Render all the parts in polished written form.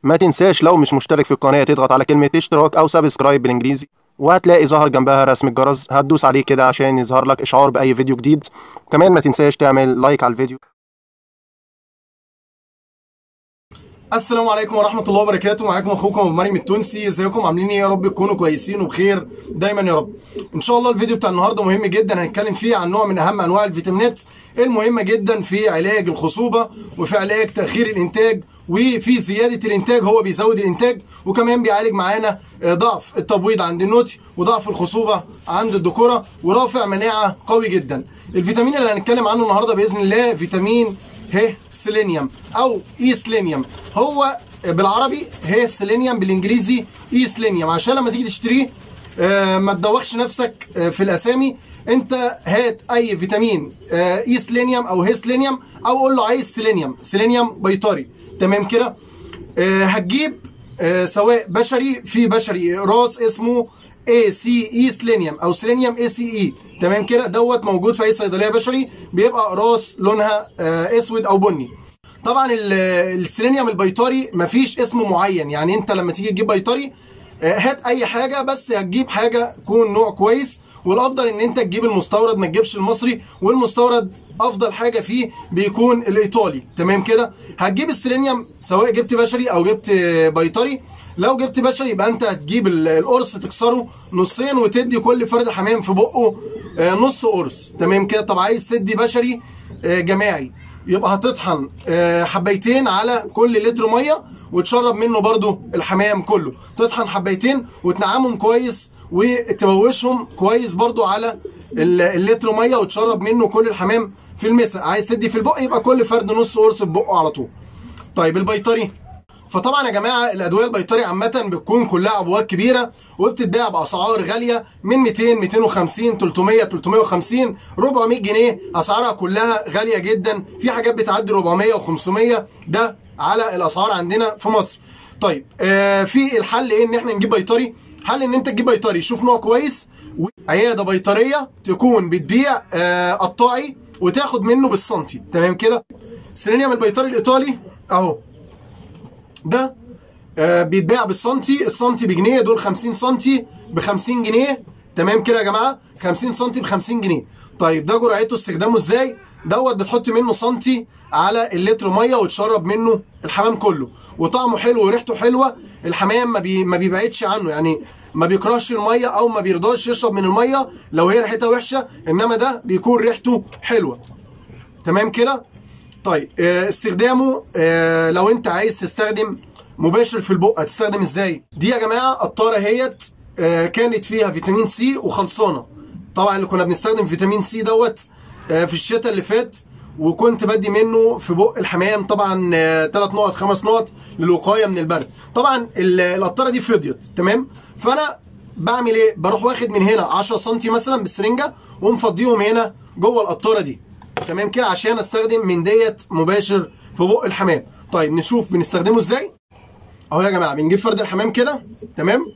ما تنساش لو مش مشترك في القناة تضغط على كلمة اشتراك او سبسكرايب بالانجليزي، وهتلاقي ظهر جنبها رسم الجرس، هتدوس عليه كده عشان يظهر لك اشعار باي فيديو جديد. وكمان ما تنساش تعمل لايك على الفيديو. السلام عليكم ورحمة الله وبركاته. معاكم اخوكم ابو مريم التونسي. ازيكم عاملين ايه؟ يا رب تكونوا كويسين وبخير دايما يا رب. ان شاء الله الفيديو بتاع النهارده مهم جدا، هنتكلم فيه عن نوع من اهم انواع الفيتامينات المهمة جدا في علاج الخصوبة وفي علاج تأخير الانتاج وفي زيادة الانتاج. هو بيزود الانتاج وكمان بيعالج معانا ضعف التبويض عند النوتي وضعف الخصوبة عند الذكورة ورافع مناعة قوي جدا. الفيتامين اللي هنتكلم عنه النهارده بإذن الله فيتامين سيلينيوم او سيلينيوم. هو بالعربي سيلينيوم، بالانجليزي سيلينيوم، عشان لما تيجي تشتريه ما تدوخش نفسك في الاسامي. انت هات اي فيتامين سيلينيوم او سيلينيوم او قول له عايز سيلينيوم بيطري، تمام كده. هتجيب سواء بشري، في بشري راس اسمه ACE سيلينيوم او سيلينيوم ACE، تمام كده. دوت موجود في اي صيدليه بشري، بيبقى اقراص لونها اسود او بني. طبعا السيلينيوم البيطري مفيش اسم معين، يعني انت لما تيجي تجيب بيطري هات اي حاجه، بس هتجيب حاجه تكون نوع كويس، والافضل ان انت تجيب المستورد ما تجيبش المصري، والمستورد افضل حاجه فيه بيكون الايطالي، تمام كده. هتجيب السيلينيوم سواء جبت بشري او جبت بيطري. لو جبت بشري يبقى انت هتجيب القرص تكسره نصين وتدي كل فرد حمام في بقه نص قرص، تمام كده. طب عايز تدي بشري جماعي يبقى هتطحن حبيتين على كل لتر ميه وتشرب منه برضو الحمام كله. تطحن حبيتين وتنعمهم كويس وتبوشهم كويس برضو على اللتر ميه وتشرب منه كل الحمام في المسا. عايز تدي في البق يبقى كل فرد نص قرص في بقه على طول. طيب البيطري، فطبعا يا جماعه الادويه البيطري عامه بتكون كلها عبوات كبيره وبتتباع باسعار غاليه من 200 250 300 350 400 جنيه. اسعارها كلها غاليه جدا، في حاجات بتعدي 400 و500، ده على الاسعار عندنا في مصر. طيب في الحل ايه ان احنا نجيب بيطري؟ حل ان انت تجيب بيطري، شوف نوع كويس وعياده بيطريه تكون بتبيع قطاعي وتاخد منه بالسنتي، تمام كده. سيلينيوم البيطري الايطالي اهو، ده بيتباع بالسنتي، السنتي بجنيه، دول 50 سنتي ب 50 جنيه، تمام كده يا جماعه. 50 سنتي ب 50 جنيه. طيب ده جرعته استخدامه ازاي؟ دوت بتحط منه سنتي على اللتر ميه وتشرب منه الحمام كله، وطعمه حلو وريحته حلوه. الحمام ما بيبعدش عنه، يعني ما بيكرهش الميه او ما بيرضاش يشرب من الميه لو هي ريحتها وحشه، انما ده بيكون ريحته حلوه، تمام كده. طيب استخدامه لو انت عايز تستخدم مباشر في البق هتستخدم ازاي؟ دي يا جماعه قطاره اهيت كانت فيها فيتامين سي وخلصانه. طبعا اللي كنا بنستخدم فيتامين سي دوت في الشتاء اللي فات، وكنت بدي منه في بق الحمام طبعا 3 نقط 5 نقط للوقايه من البرد. طبعا القطاره دي فضيت، تمام. فانا بعمل ايه؟ بروح واخد من هنا 10 سم مثلا بالسرنجه ومفضيهم هنا جوه القطاره دي، تمام كده، عشان استخدم من ديت مباشر في بق الحمام. طيب نشوف بنستخدمه ازاي. اهو يا جماعه بنجيب فرد الحمام كده، تمام.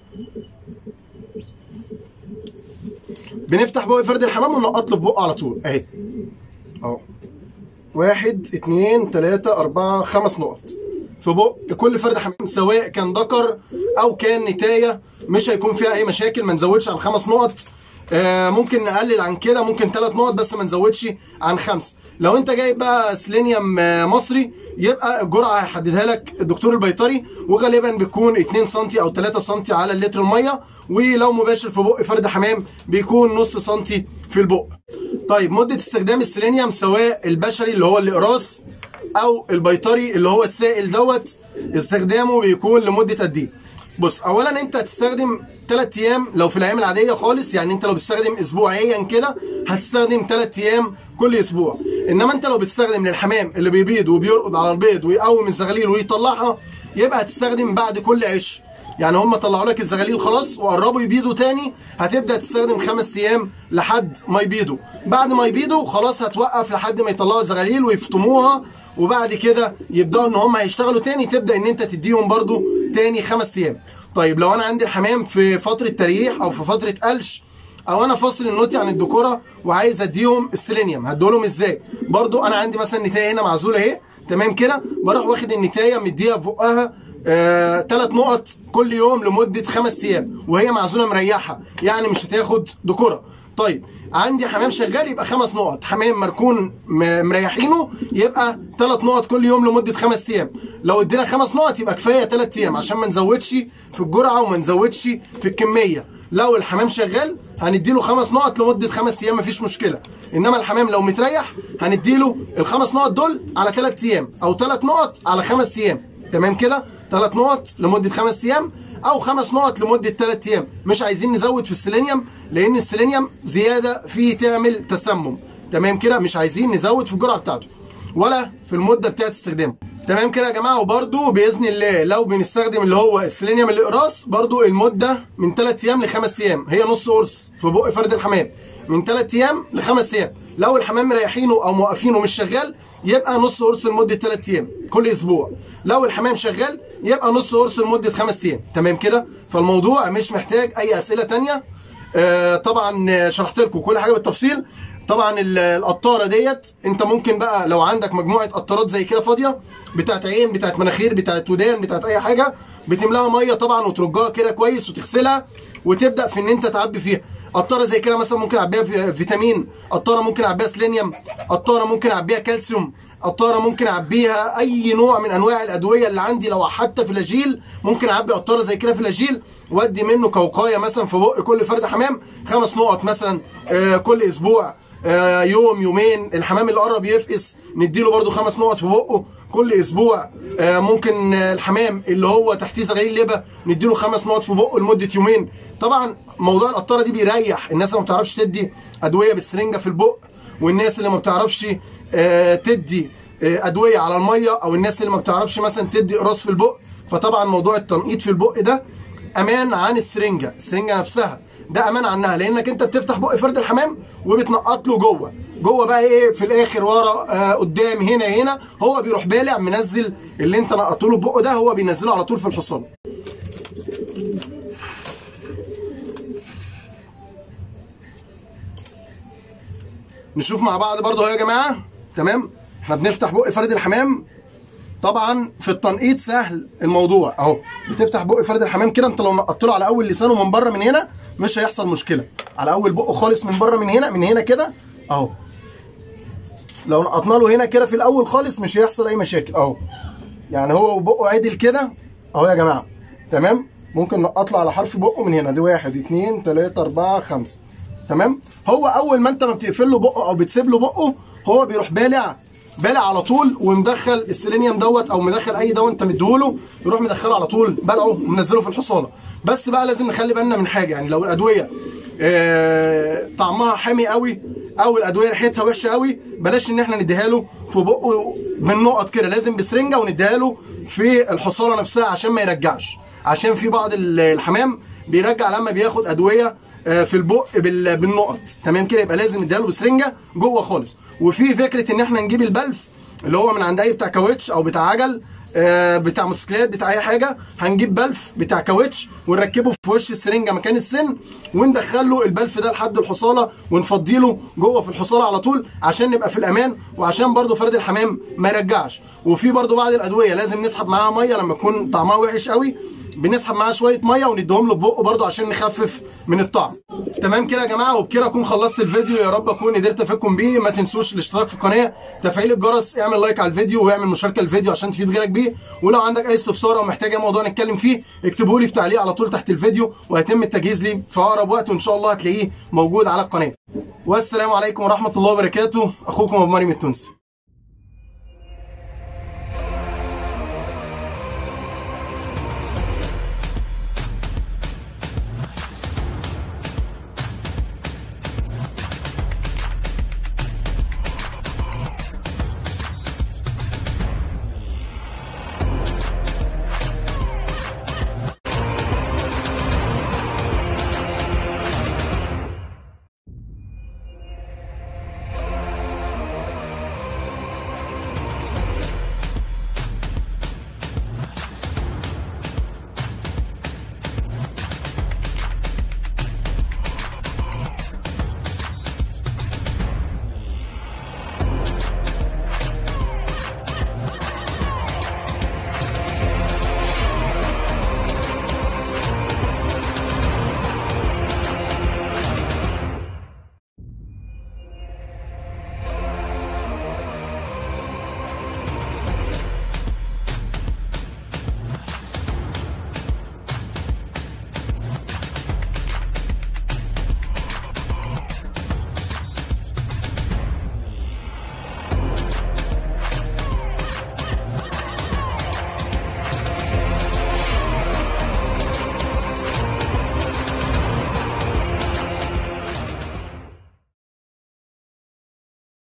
بنفتح بق فرد الحمام وننقط له في بقه على طول اهي. اهو 1 2 3 4 5 نقط في بق كل فرد حمام، سواء كان ذكر او كان نتايه، مش هيكون فيها اي مشاكل. ما نزودش عن 5 نقط، ممكن نقلل عن كده، ممكن 3 نقط بس ما نزودش عن 5. لو انت جايب بقى سيلينيوم مصري يبقى الجرعه هيحددها لك الدكتور البيطري، وغالبا بتكون 2 سم او 3 سم على اللتر الميه، ولو مباشر في بق فرد حمام بيكون نص سنتي في البق. طيب مده استخدام السيلينيوم سواء البشري اللي هو الاقراص او البيطري اللي هو السائل دوت، استخدامه بيكون لمده قد ايه؟ بص، اولا انت هتستخدم 3 ايام لو في الايام العاديه خالص، يعني انت لو بتستخدم اسبوعيا كده هتستخدم 3 ايام كل اسبوع. انما انت لو بتستخدم للحمام اللي بيبيض وبيرقد على البيض ويقوم الزغاليل ويطلعها، يبقى هتستخدم بعد كل عش. يعني هم طلعوا لك الزغاليل خلاص وقربوا يبيضوا تاني، هتبدا تستخدم 5 ايام لحد ما يبيضوا. بعد ما يبيضوا خلاص هتوقف لحد ما يطلعوا الزغاليل ويفطموها، وبعد كده يبداوا ان هم هيشتغلوا تاني، تبدا ان انت تديهم برضو تاني 5 ايام. طيب لو انا عندي الحمام في فتره تريح او في فتره قلش، او انا فاصل النوتي عن الذكوره وعايز اديهم السيلينيوم، هدولهم ازاي؟ برضو انا عندي مثلا نتايه هنا معزوله اهي، تمام كده. بروح واخد النتايه مديها في بقها 3 نقط كل يوم لمده 5 ايام، وهي معزوله مريحه يعني مش هتاخد دكوره. طيب عندي حمام شغال يبقى 5 نقط، حمام مركون مريحينه يبقى 3 نقط كل يوم لمده 5 ايام. لو ادينا 5 نقط يبقى كفايه 3 ايام عشان ما نزودش في الجرعه وما نزودش في الكميه. لو الحمام شغال هنديله 5 نقط لمده 5 ايام مفيش مشكله، انما الحمام لو متريح هنديله ال5 نقط دول على 3 ايام او 3 نقط على 5 ايام. تمام كده؟ 3 نقط لمده 5 ايام او 5 نقط لمده 3 ايام. مش عايزين نزود في السيلينيوم لان السيلينيوم زياده فيه تعمل تسمم. تمام كده؟ مش عايزين نزود في الجرعه بتاعته ولا في المده بتاعت استخدامه. تمام كده يا جماعه؟ وبرده باذن الله لو بنستخدم اللي هو السيلينيوم الاقراص برده المده من 3 ايام ل5 ايام، هي نص قرص في بق فرد الحمام من 3 ايام ل5 ايام. لو الحمام مريحينه او موقفينه مش شغال يبقى نص قرص لمده 3 ايام كل اسبوع. لو الحمام شغال يبقى نص قرص لمده 5 ايام. تمام كده؟ فالموضوع مش محتاج اي اسئله ثانيه. طبعا شرحت لكم كل حاجه بالتفصيل. طبعا القطاره ديت انت ممكن بقى لو عندك مجموعه قطارات زي كده فاضيه بتاعت عين بتاعت مناخير بتاعت ودان بتاعت اي حاجه، بتملاها ميه طبعا وترجها كده كويس وتغسلها وتبدا في ان انت تعبي فيها. قطاره زي كده مثلا ممكن اعبيها فيتامين، قطاره ممكن اعبيها سيلينيوم، قطاره ممكن اعبيها كالسيوم، قطاره ممكن اعبيها اي نوع من انواع الادويه اللي عندي. لو حتى فلاجيل ممكن اعبي قطاره زي كده فلاجيل وادي منه كوقايه مثلا في بق كل فرد حمام 5 نقط مثلا كل اسبوع، يوم يومين. الحمام اللي قرب يفقس نديله برده 5 نقط في بقه كل اسبوع. ممكن الحمام اللي هو تحتيه زغاليل لبه نديله 5 نقط في بقه لمده يومين. طبعا موضوع القطاره دي بيريح الناس اللي ما بتعرفش تدي ادويه بالسرنجه في البق، والناس اللي ما بتعرفش تدي ادويه على الميه، او الناس اللي ما بتعرفش مثلا تدي قراص في البق. فطبعا موضوع التنقيط في البق ده امان عن السرنجه نفسها، ده امان عنها، لانك انت بتفتح بق فرد الحمام وبتنقط له جوه بقى ايه في الاخر ورا قدام هنا هو بيروح بالع منزل اللي انت نقطه له بقه ده، هو بينزله على طول في الحصان. نشوف مع بعض برضو اهو يا جماعه. تمام؟ احنا بنفتح بق فرد الحمام. طبعا في التنقيط سهل الموضوع اهو، بتفتح بق فرد الحمام كده، انت لو نقطت له على اول لسانه من بره من هنا مش هيحصل مشكله، على اول بقه خالص من بره من هنا كده اهو. لو نقطنا له هنا كده في الاول خالص مش هيحصل اي مشاكل اهو، يعني هو بقه عدل كده اهو يا جماعه. تمام؟ ممكن نقط له على حرف بقه من هنا، دي 1 2 3 4 5. تمام؟ هو اول ما انت ما بتقفل له بقه او بتسيب له بقه هو بيروح بالع على طول، ومدخل السيلينيوم دوت او مدخل اي دواء انت مديهوله، يروح مدخله على طول بلعه ومنزله في الحصاله. بس بقى لازم نخلي بالنا من حاجه، يعني لو الادويه طعمها حامي قوي او الادويه ريحتها وحشه قوي بلاش ان احنا نديها له في بقه بالنقط كده، لازم بسرنجه ونديها له في الحصاله نفسها عشان ما يرجعش، عشان في بعض الحمام بيرجع لما بياخد ادويه في البق بالنقط. تمام كده؟ يبقى لازم نديها له بسرنجه جوه خالص. وفي فكره ان احنا نجيب البلف اللي هو من عند اي بتاع كاوتش او بتاع عجل بتاع موتوسيكلات بتاع اي حاجه، هنجيب بلف بتاع كاوتش ونركبه في وش السرنجه مكان السن، وندخل له البلف ده لحد الحصاله ونفضي له جوه في الحصاله على طول عشان نبقى في الامان، وعشان برده فرد الحمام ما يرجعش. وفي برده بعض الادويه لازم نسحب معاها ميه لما تكون طعمها وحش قوي، بنسحب معاه شويه ميه ونديهم له ببقه برده عشان نخفف من الطعم. تمام كده يا جماعه؟ وبكده اكون خلصت الفيديو، يا رب اكون قدرت افيدكم بيه. ما تنسوش الاشتراك في القناه، تفعيل الجرس، اعمل لايك على الفيديو واعمل مشاركه للفيديو عشان تفيد غيرك بيه. ولو عندك اي استفسار او محتاج اي موضوع نتكلم فيه اكتبوا لي في تعليق على طول تحت الفيديو، وهيتم التجهيز ليه في اقرب وقت، وان شاء الله هتلاقيه موجود على القناه. والسلام عليكم ورحمه الله وبركاته. اخوكم ابو مريم التونسي.